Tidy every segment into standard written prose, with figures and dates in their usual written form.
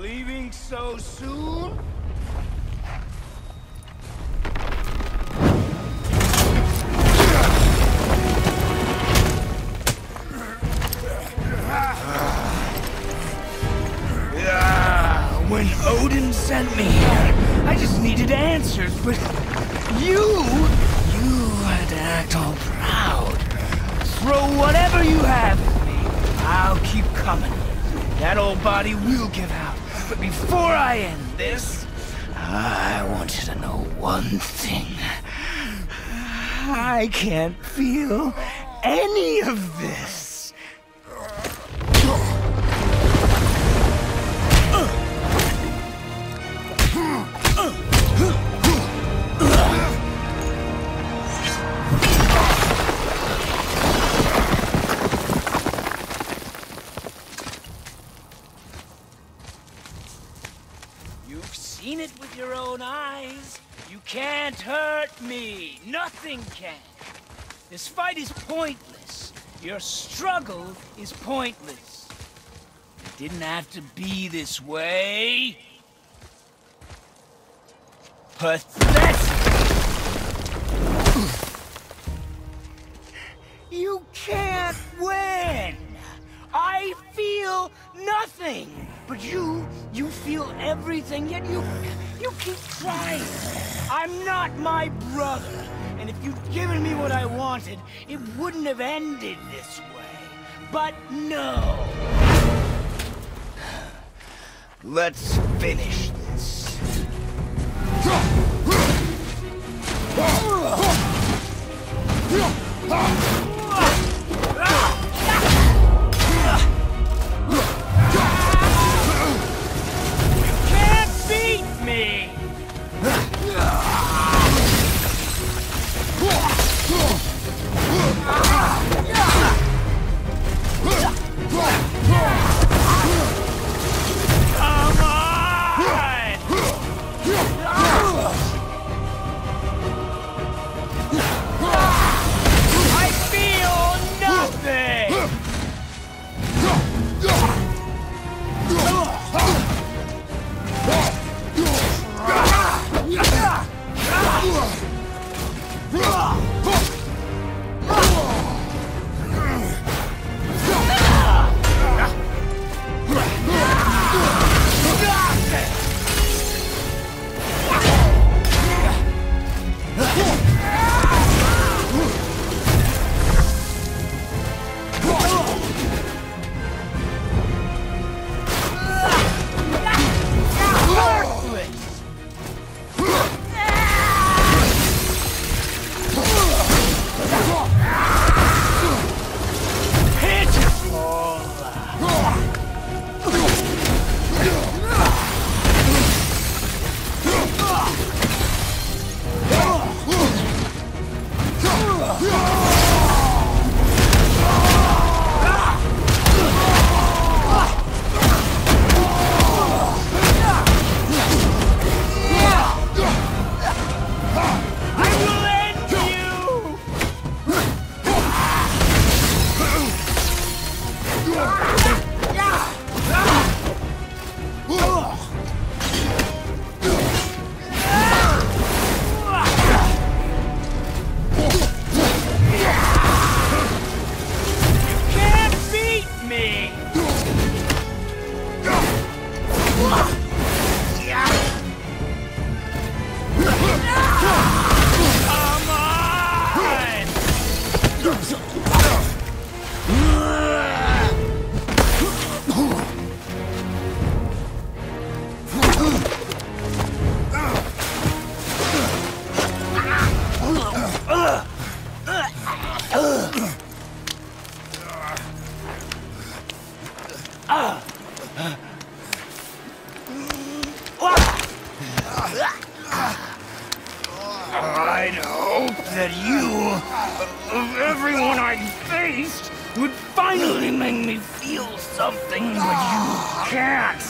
Leaving so soon? When Odin sent me here, I just needed answers, but you had to act all proud. Throw whatever you have at me. I'll keep coming. That old body will give out. But before I end this, I want you to know one thing. I can't feel any of this. You've seen it with your own eyes. You can't hurt me. Nothing can. This fight is pointless. Your struggle is pointless. It didn't have to be this way. Pathetic! You can't win! I feel nothing! But you feel everything, yet you keep trying. I'm not my brother, and if you'd given me what I wanted, it wouldn't have ended this way. But no! Let's finish this. I'd hope that you, of everyone I'd faced, would finally make me feel something, but you can't.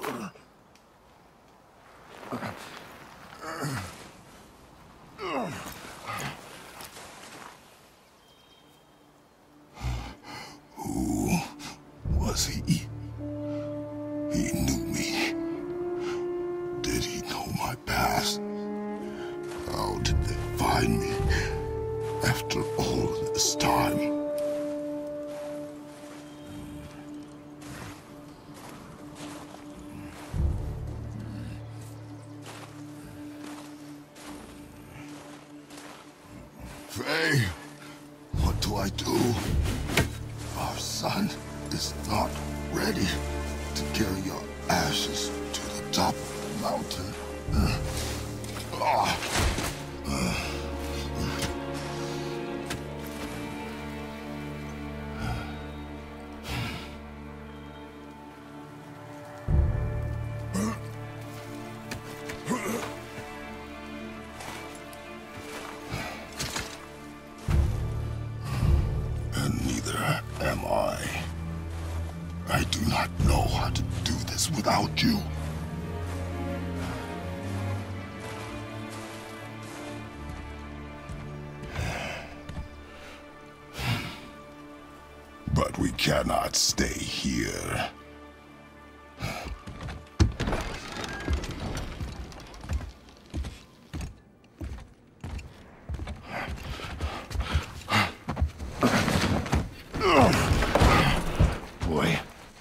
Who was he? He knew me. Did he know my past? How did they find me after all this time? Faye, what do I do? Our son is not ready to carry your ashes to the top of the mountain. And neither am I. I do not know how to do this without you. But we cannot stay here. Boy.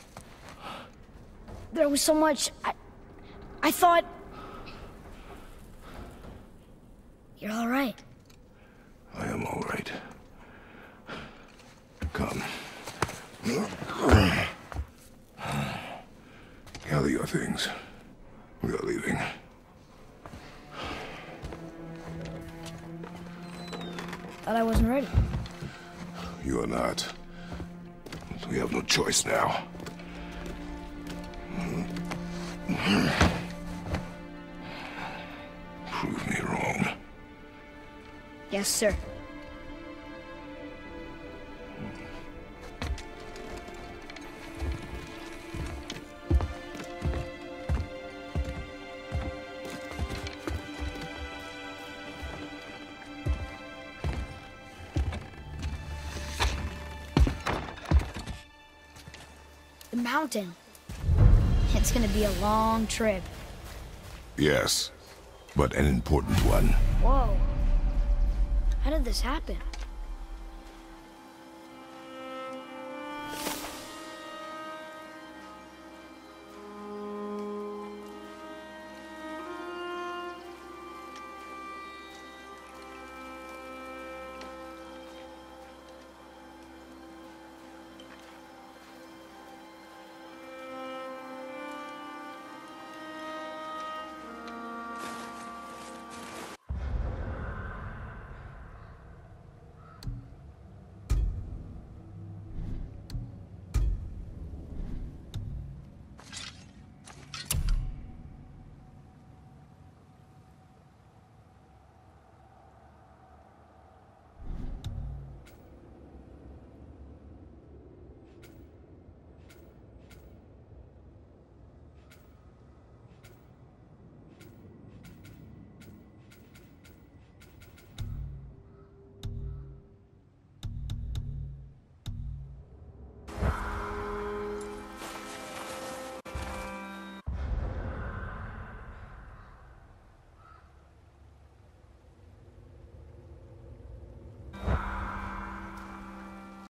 There was so much. I thought. You're all right. I am all right. Come. Gather your things. We are leaving. Thought I wasn't ready. You are not. We have no choice now. Prove me wrong. Yes, sir. The mountain. It's gonna be a long trip. Yes, but an important one. Whoa. How did this happen?